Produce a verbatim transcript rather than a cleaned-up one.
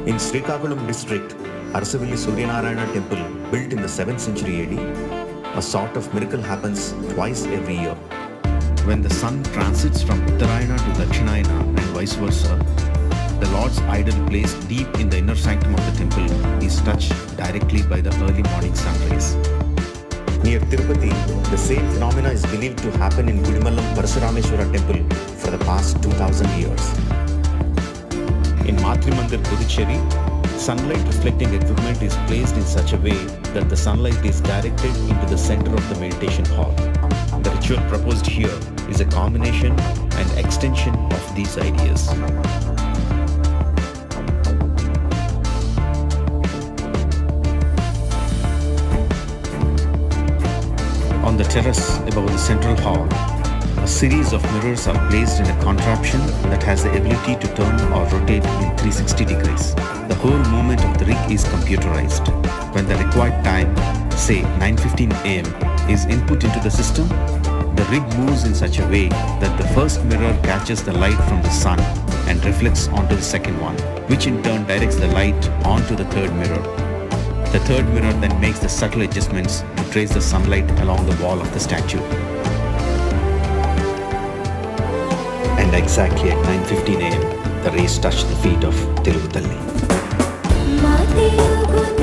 In Srikakulam district, Arasavilli Suryanarayana temple, built in the seventh century A D, a sort of miracle happens twice every year. When the sun transits from Uttarayana to Dakshinayana and vice versa, the Lord's idol placed deep in the inner sanctum of the temple is touched directly by the early morning sun rays. Near Tirupati, the same phenomena is believed to happen in Gudimallam Parasurameshwara temple for the past two thousand years. In Matrimandir, Puducherry, sunlight reflecting equipment is placed in such a way that the sunlight is directed into the center of the meditation hall. The ritual proposed here is a combination and extension of these ideas. On the terrace above the central hall, a series of mirrors are placed in a contraption that has the ability to turn or rotate in three hundred sixty degrees. The whole movement of the rig is computerized. When the required time, say nine fifteen A M, is input into the system, the rig moves in such a way that the first mirror catches the light from the sun and reflects onto the second one, which in turn directs the light onto the third mirror. The third mirror then makes the subtle adjustments to trace the sunlight along the wall of the statue. And exactly at nine fifteen A M, the rays touch the feet of Tiruvutalli.